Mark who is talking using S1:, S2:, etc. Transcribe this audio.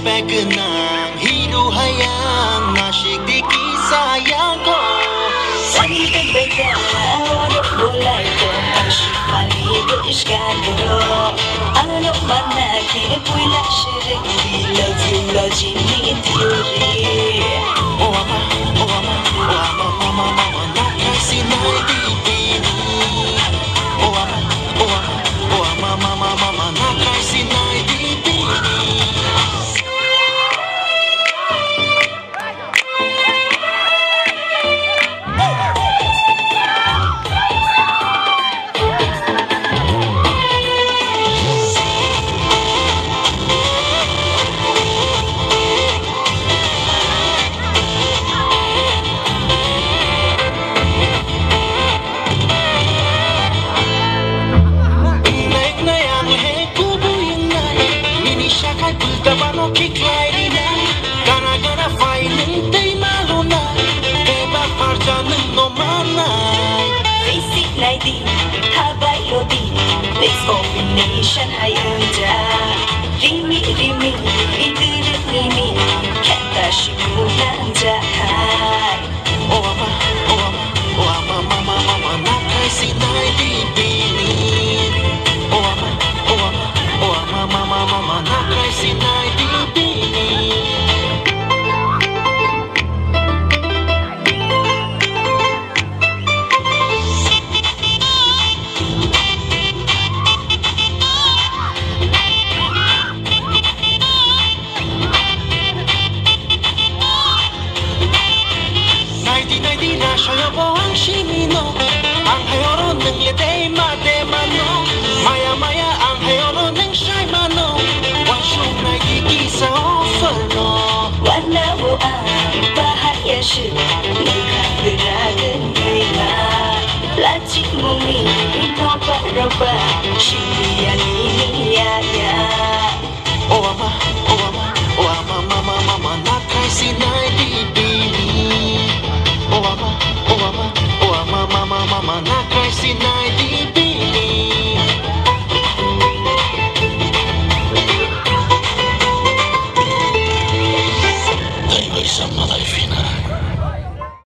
S1: kenang hidup hayang nasyik di kisah yang ko
S2: Sani berbeda Anak mulai Asyik paling berishkan dulu Anak mana kini punya syirik Love you lo jini teori
S1: Oh ama, oh ama, oh ama, mama, mama nak kasih naik di bini Oh ama, oh ama, oh ama, mama, mama nak kasih naik di bini
S2: Let's combination hayanja Rimi rimi idirit rimi Kata shimunan jahat
S1: Oh ama, oh ama, oh ama, mama, mama nak kasih naik di bini Oh ama, oh ama, oh ama, mama, mama nak kasih naik di bini Saya bohong simino ang hayoro nang yedei mate mano maya maya ang hayoro nang shay mano wasung na gigisa ofano
S2: warna boa bahaya shi Luka gerakan gaya Lacik mumi Ito paraba Silian